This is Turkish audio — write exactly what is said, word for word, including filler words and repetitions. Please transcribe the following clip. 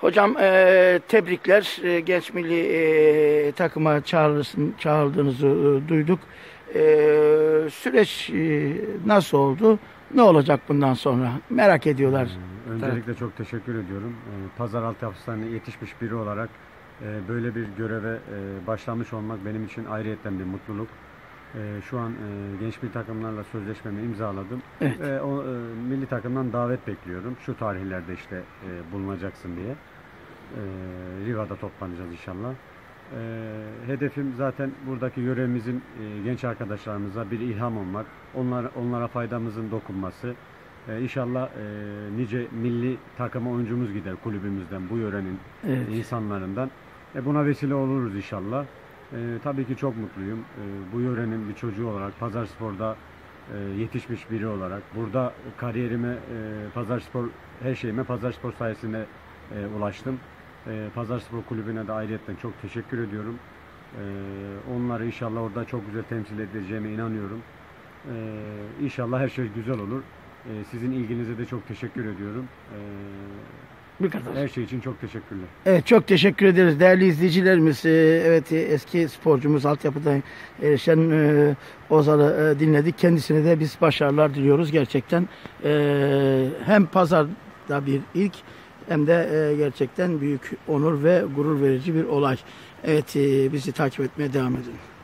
Hocam e, tebrikler. E, genç milli e, takıma çağrılsın, çağrıldığınızı e, duyduk. E, süreç e, nasıl oldu? Ne olacak bundan sonra? Merak ediyorlar. Ee, Öncelikle çok teşekkür ediyorum. Ee, Pazar altyapısına yetişmiş biri olarak e, böyle bir göreve e, başlamış olmak benim için ayrıyetten bir mutluluk. E, Şu an e, genç milli takımlarla sözleşmemi imzaladım. Evet. Ve o e, milli takımdan davet bekliyorum. Şu tarihlerde işte e, bulunacaksın diye. E, Riva'da toplanacağız inşallah. E, hedefim zaten buradaki görevimizin e, genç arkadaşlarımıza bir ilham olmak, onlar, onlara faydamızın dokunması. E, inşallah e, nice milli takıma oyuncumuz gider kulübümüzden, bu yörenin Evet. insanlarından. E, buna vesile oluruz inşallah. E, tabii ki çok mutluyum. E, bu yörenin bir çocuğu olarak, Pazarspor'da e, yetişmiş biri olarak, burada kariyerime, e, Pazarspor, her şeyime Pazarspor sayesinde e, ulaştım. E, Pazarspor Kulübü'ne de ayrıyetten çok teşekkür ediyorum. E, onları inşallah orada çok güzel temsil edeceğime inanıyorum. E, İnşallah her şey güzel olur. E, sizin ilginize de çok teşekkür ediyorum. E, Bir kadar. Her şey için çok teşekkürler. Evet, çok teşekkür ederiz değerli izleyicilerimiz. Ee, Evet, e, eski sporcumuz, altyapıda erişen e, Ozal'ı e, dinledik. Kendisine de biz başarılar diliyoruz gerçekten. E, hem pazarda bir ilk hem de e, gerçekten büyük onur ve gurur verici bir olay. Evet, e, bizi takip etmeye devam edin.